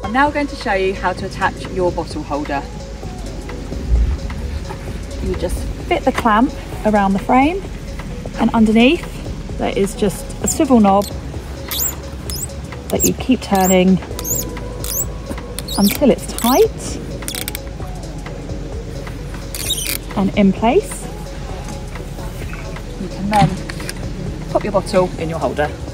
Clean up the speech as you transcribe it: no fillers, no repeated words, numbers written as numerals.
I'm now going to show you how to attach your bottle holder. You just fit the clamp around the frame, and underneath there is just a swivel knob that you keep turning until it's tight and in place. You can then pop your bottle in your holder.